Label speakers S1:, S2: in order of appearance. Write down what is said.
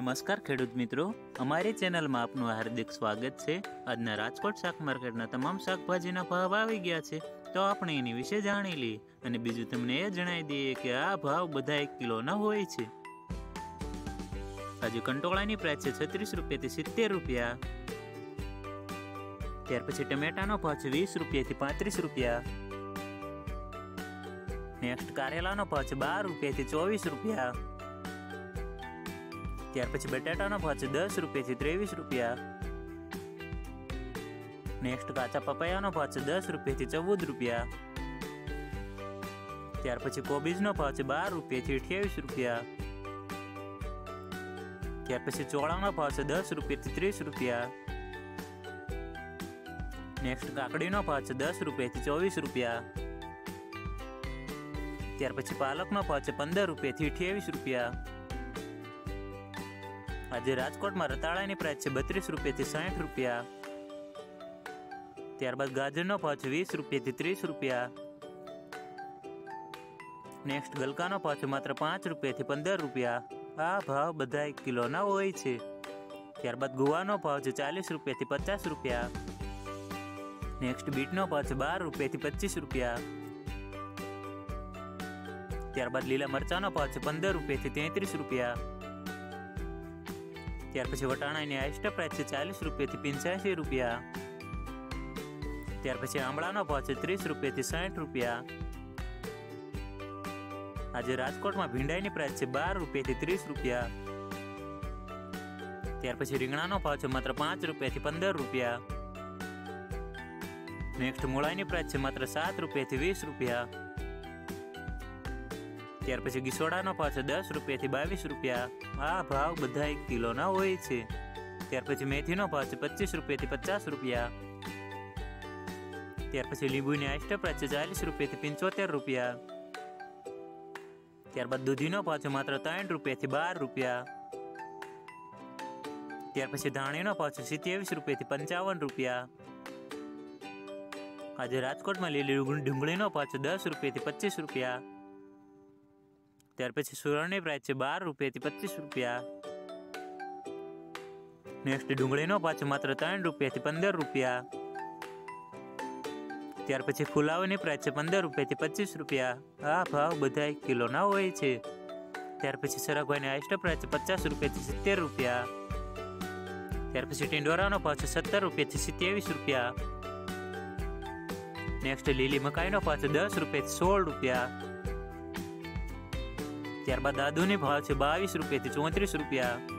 S1: नमस्कार खेडूत मित्रों, अमारी चेनल में आपनु हार्दिक स्वागत है। आजना राजकोट शाक मार्केटना तमाम शाकभाजीना भाव આવી ગયા છે तो આપણે એની વિશે જાણી લઈએ અને બીજું તમને એ જણાવી દઈએ કે આ ભાવ બધા 1 કિલોના હોય છે। આજે કંટોળાની પ્રાઇસ છે 36 રૂપિયાથી 70 રૂપિયા। ત્યાર પછી ટમેટાનો ભાવ છે 20 રૂપિયાથી 35 રૂપિયા। નેક્સ્ટ કારેલાનો ભાવ છે 12 રૂપિયાથી 24 રૂપિયા। ત્યાર પછી બટાટાનો ભાવ છે 10 રૂપિયાથી 23 રૂપિયા। नेक्स्ट काचा पपैयानो भाव छे 10 રૂપિયાથી 14 રૂપિયા। ત્યાર પછી કોબીજનો ભાવ છે 12 રૂપિયાથી 28 રૂપિયા। ત્યાર પછી ચોળાનો ભાવ છે 10 રૂપિયાથી 30 રૂપિયા। नेक्स्ट કાકડીનો ભાવ છે 10 રૂપિયાથી 24 રૂપિયા। ત્યાર પછી પાલકનો ભાવ છે 15 રૂપિયાથી 28 રૂપિયા। આજે રાજકોટમાં રતાળાની પ્રાઇસ છે 32 રૂપિયાથી 60 રૂપિયા। ત્યારબાદ ગાજરનો ભાવ છે 20 રૂપિયાથી 30 રૂપિયા। નેક્સ્ટ ગલકાનો ભાવ છે માત્ર 5 રૂપિયાથી 15 રૂપિયા। આ ભાવ બધા 1 કિલોના હોય છે। ત્યારબાદ ગુવાનો ભાવ છે 40 રૂપિયાથી 50 રૂપિયા। નેક્સ્ટ બીટનો ભાવ છે 12 રૂપિયાથી 25 રૂપિયા। ત્યારબાદ લીલા મરચાનો ભાવ છે 15 રૂપિયાથી 33 રૂપિયા। ત્યાર પછી વટાણાની હાઈએસ્ટ પ્રાઇસ છે 40 રૂપિયાથી 85 રૂપિયા। ત્યાર પછી આંબળાનો ભાવ છે 30 રૂપિયાથી 60 રૂપિયા। આજે રાજકોટમાં ભીંડાઈની પ્રાઇસ છે 12 રૂપિયાથી 30 રૂપિયા। ત્યાર પછી રીંગણાનો ભાવ છે માત્ર 5 રૂપિયાથી 15 રૂપિયા। નેક્સ્ટ મૂળાની પ્રાઇસ છે માત્ર 7 રૂપિયાથી 20 રૂપિયા। ત્યાર પછી ગીસોડાનો ભાવ છે 10 રૂપિયાથી 22 રૂપિયા। આ ભાવ બધા 1 કિલોના હોય છે। ત્યાર પછી મેથીનો ભાવ છે 25 રૂપિયાથી 50 રૂપિયા। ત્યાર પછી લીંબુની હાઈએસ્ટ પ્રાઇસ છે 40 રૂપિયાથી 75 રૂપિયા। ત્યારબાદ દૂધીનો ભાવ છે માત્ર 3 રૂપિયાથી 12 રૂપિયા। ત્યાર પછી ધાણીનો ભાવ છે 27 રૂપિયાથી 55 રૂપિયા। આજે રાજકોટમાં લીલી ડુંગળીનો ભાવ છે 10 રૂપિયાથી 25 રૂપિયા। ત્યાર પછી સુરણની પ્રાઇસ છે 12 રૂપિયાથી 25 રૂપિયા। નેક્સ્ટ ડુંગળીનો ભાવ છે માત્ર 3 રૂપિયાથી 15 રૂપિયા। ત્યાર પછી ફુલાવરની પ્રાઇસ છે 15 રૂપિયાથી 25 રૂપિયા। આ ભાવ બધા 1 કિલોના હોય છે। ત્યાર પછી સરગવાની હાઈએસ્ટ પ્રાઇસ છે 50 રૂપિયાથી 70 રૂપિયા। ત્યાર પછી ટિંડોરાનો ભાવ છે 17 રૂપિયાથી 27 રૂપિયા। નેક્સ્ટ લીલી મકાઈનો ભાવ છે 10 રૂપિયાથી 16 રૂપિયા। ત્યારબાદ આદુની ભાવ છે 22 રૂપિયાથી 34 રૂપિયા।